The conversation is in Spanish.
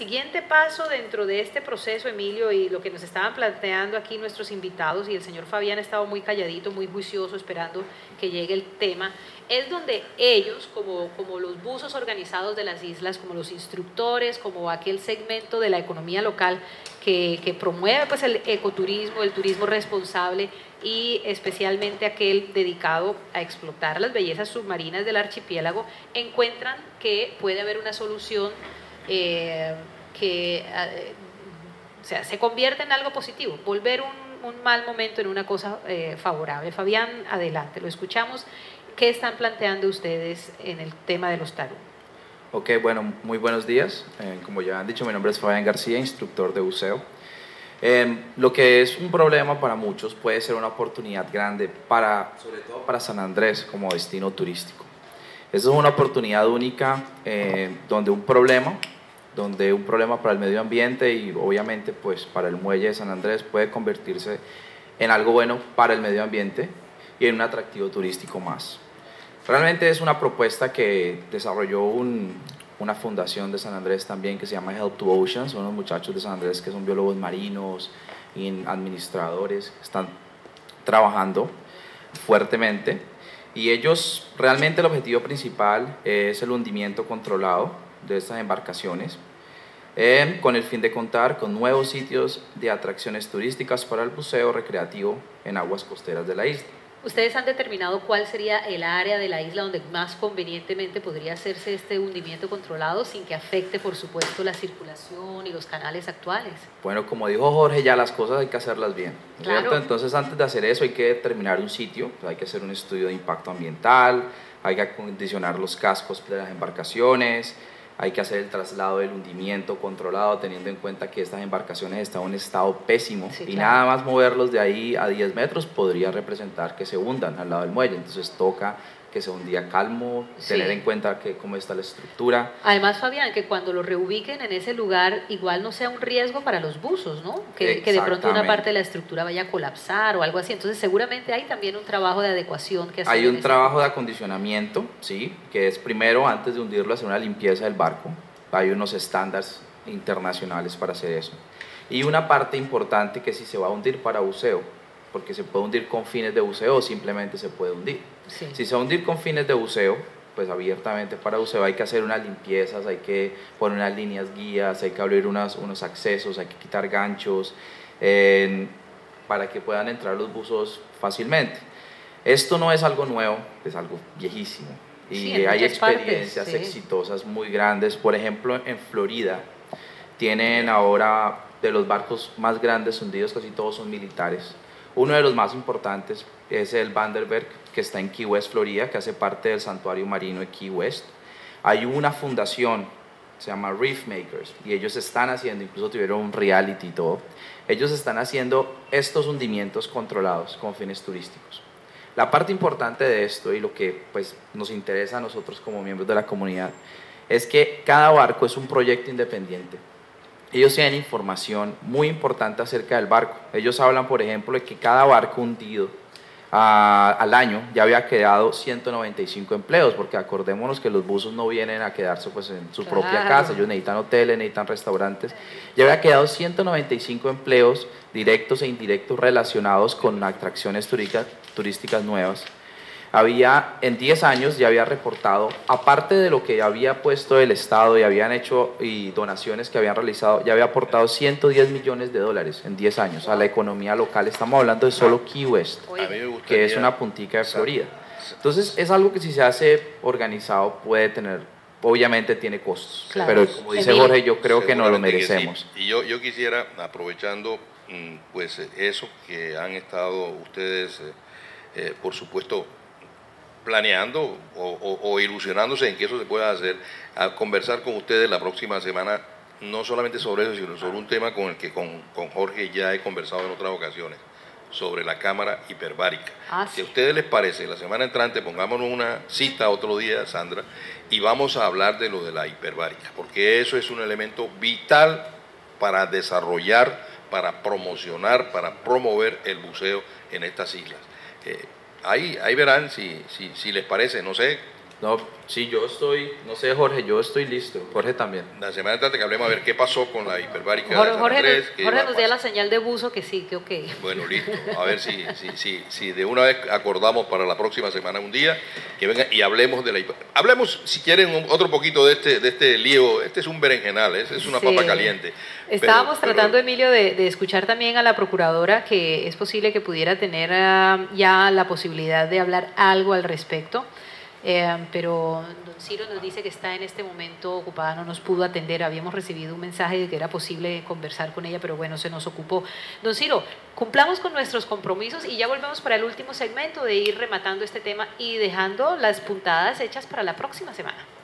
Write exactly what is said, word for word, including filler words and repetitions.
siguiente paso dentro de este proceso, Emilio, y lo que nos estaban planteando aquí nuestros invitados, y el señor Fabián ha estado muy calladito, muy juicioso, esperando que llegue el tema, es donde ellos, como, como los buzos organizados de las islas, como los instructores, como aquel segmento de la economía local que, que promueve pues, el ecoturismo, el turismo responsable, y especialmente aquel dedicado a explotar las bellezas submarinas del archipiélago, encuentran que puede haber una solución eh, que eh, o sea, se convierte en algo positivo, volver un, un mal momento en una cosa eh, favorable. Fabián, adelante, lo escuchamos. ¿Qué están planteando ustedes en el tema de los Taru? Ok, bueno, muy buenos días. Eh, como ya han dicho, mi nombre es Fabián García, instructor de buceo. Eh, lo que es un problema para muchos puede ser una oportunidad grande, para, sobre todo para San Andrés como destino turístico. Esa es una oportunidad única eh, donde un problema, donde un problema para el medio ambiente y obviamente pues para el muelle de San Andrés puede convertirse en algo bueno para el medio ambiente y en un atractivo turístico más. Realmente es una propuesta que desarrolló un, una fundación de San Andrés también que se llama Help to Ocean. Son unos muchachos de San Andrés que son biólogos marinos y administradores, están trabajando fuertemente y ellos, realmente el objetivo principal es el hundimiento controlado de estas embarcaciones eh, con el fin de contar con nuevos sitios de atracciones turísticas para el buceo recreativo en aguas costeras de la isla. ¿Ustedes han determinado cuál sería el área de la isla donde más convenientemente podría hacerse este hundimiento controlado sin que afecte, por supuesto, la circulación y los canales actuales? Bueno, como dijo Jorge, ya las cosas hay que hacerlas bien, ¿cierto? Claro. Entonces, antes de hacer eso hay que determinar un sitio, hay que hacer un estudio de impacto ambiental, hay que acondicionar los cascos de las embarcaciones, hay que hacer el traslado del hundimiento controlado, teniendo en cuenta que estas embarcaciones están en un estado pésimo, sí, y claro, nada más moverlos de ahí a diez metros podría representar que se hundan al lado del muelle. Entonces toca que sea un día calmo, sí, tener en cuenta que cómo está la estructura. Además, Fabián, que cuando lo reubiquen en ese lugar igual no sea un riesgo para los buzos, ¿no? Que, que de pronto una parte de la estructura vaya a colapsar o algo así. Entonces seguramente hay también un trabajo de adecuación que hacer. Hay un trabajo de acondicionamiento, sí, que es primero, antes de hundirlo, hacer una limpieza del barco. Hay unos estándares internacionales para hacer eso. Y una parte importante que si se va a hundir para buceo, porque se puede hundir con fines de buceo o simplemente se puede hundir. Sí. Si se va a hundir con fines de buceo, pues abiertamente para buceo hay que hacer unas limpiezas, hay que poner unas líneas guías, hay que abrir unas, unos accesos, hay que quitar ganchos eh, para que puedan entrar los buzos fácilmente. Esto no es algo nuevo, es algo viejísimo y sí, hay experiencias partes, sí, exitosas muy grandes. Por ejemplo, en Florida tienen ahora de los barcos más grandes hundidos, casi todos son militares. Uno de los más importantes es el Vandenberg, que está en Key West, Florida, que hace parte del santuario marino de Key West. Hay una fundación, se llama Reef Makers, y ellos están haciendo, incluso tuvieron un reality y todo, ellos están haciendo estos hundimientos controlados con fines turísticos. La parte importante de esto y lo que pues, nos interesa a nosotros como miembros de la comunidad es que cada barco es un proyecto independiente. Ellos tienen información muy importante acerca del barco. Ellos hablan, por ejemplo, de que cada barco hundido uh, al año ya había quedado ciento noventa y cinco empleos, porque acordémonos que los buzos no vienen a quedarse pues, en su claro. propia casa, ellos necesitan hoteles, necesitan restaurantes. Ya había quedado ciento noventa y cinco empleos directos e indirectos relacionados con atracciones turísticas, turísticas nuevas. Había, en diez años ya había reportado, aparte de lo que ya había puesto el Estado y habían hecho y donaciones que habían realizado, ya había aportado ciento diez millones de dólares en diez años a la economía local. Estamos hablando de solo Key West, que es una puntica de Florida. Entonces es algo que si se hace organizado puede tener, obviamente tiene costos, claro, pero como dice Jorge, yo creo que no lo merecemos. Sí. Y yo, yo quisiera, aprovechando pues eso que han estado ustedes, eh, por supuesto, planeando o, o, o ilusionándose en que eso se pueda hacer, a conversar con ustedes la próxima semana, no solamente sobre eso, sino sobre un tema con el que con, con Jorge ya he conversado en otras ocasiones, sobre la cámara hiperbárica. Ah, sí. Si a ustedes les parece, la semana entrante pongámonos una cita otro día, Sandra, y vamos a hablar de lo de la hiperbárica, porque eso es un elemento vital para desarrollar, para promocionar, para promover el buceo en estas islas. Eh, Ahí, ahí verán si, si, si les parece, no sé, No, sí, yo estoy, no sé Jorge, yo estoy listo, Jorge también. La semana entrante que hablemos a ver qué pasó con la hiperbárica Jorge, de San Jorge Andrés. nos, qué Jorge va a nos dio la pasar. señal de buzo que sí, que ok. Bueno, listo. A ver si, si, si, si de una vez acordamos para la próxima semana un día que venga y hablemos de la hiper... Hablemos, si quieren, un- otro poquito de este, de este lío. Este es un berenjenal, es, es una Sí. papa caliente. Estábamos Pero- tratando, pero- Emilio, de, de escuchar también a la procuradora, que es posible que pudiera tener ah, ya la posibilidad de hablar algo al respecto. Eh, pero don Ciro nos dice que está en este momento ocupada, no nos pudo atender. Habíamos recibido un mensaje de que era posible conversar con ella, pero bueno, se nos ocupó. Don Ciro, cumplamos con nuestros compromisos y ya volvemos para el último segmento de ir rematando este tema y dejando las puntadas hechas para la próxima semana.